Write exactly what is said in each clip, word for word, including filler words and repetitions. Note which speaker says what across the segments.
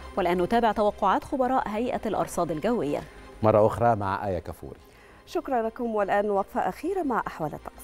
Speaker 1: والآن نتابع توقعات خبراء هيئة الأرصاد الجوية
Speaker 2: مرة أخرى مع آية كفوري.
Speaker 3: شكرا لكم، والآن وقفة أخيرة مع أحوال الطقس.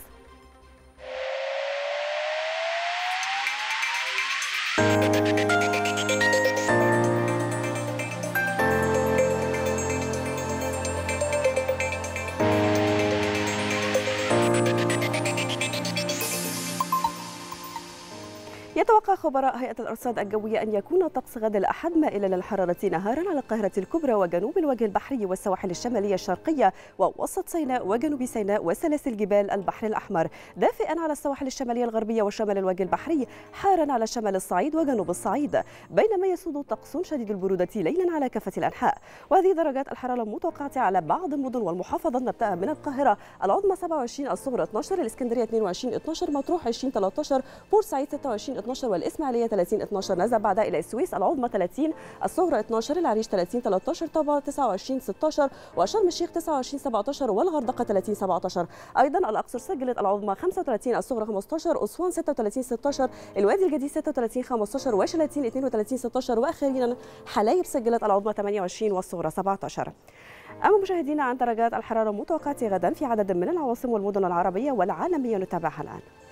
Speaker 3: يتوقع خبراء هيئة الأرصاد الجوية أن يكون طقس غد الأحد مائلا للحرارة نهارا على القاهرة الكبرى وجنوب الوجه البحري والسواحل الشمالية الشرقية ووسط سيناء وجنوب سيناء وسلاسل جبال البحر الأحمر، دافئا على السواحل الشمالية الغربية وشمال الوجه البحري، حارا على شمال الصعيد وجنوب الصعيد، بينما يسود طقس شديد البرودة ليلا على كافة الأنحاء. وهذه درجات الحرارة المتوقعة على بعض المدن والمحافظات، نبدأ من القاهرة العظمى سبعة وعشرين، الصغرى اثني عشر، الإسكندرية اثنين وعشرين اثني عشر، مطروح عشرين ثلاثة عشر، بورسعيد ستة وعشرين اثني عشر، والإسماعيلية ثلاثين اثني عشر، نزل بعدها إلى السويس العظمى ثلاثين، الصغرى اثني عشر، العريش ثلاثين ثلاثة عشر، طابة تسعة وعشرين ستة عشر، وشرم الشيخ تسعة وعشرين سبعة عشر، والغردقة ثلاثين سبعة عشر. أيضا الأقصر سجلت العظمى خمسة وثلاثين، الصغرى خمسة عشر، أسوان ستة وثلاثين ستة عشر، الوادي الجديد ستة وثلاثين خمسة عشر، وشلاتين اثنين وثلاثين ستة عشر، وأخيرا حلايب سجلت العظمى ثمانية وعشرين والصغرى سبعة عشر. أما مشاهدينا عن درجات الحرارة المتوقعة غدا في عدد من العواصم والمدن العربية والعالمية، نتابعها الآن.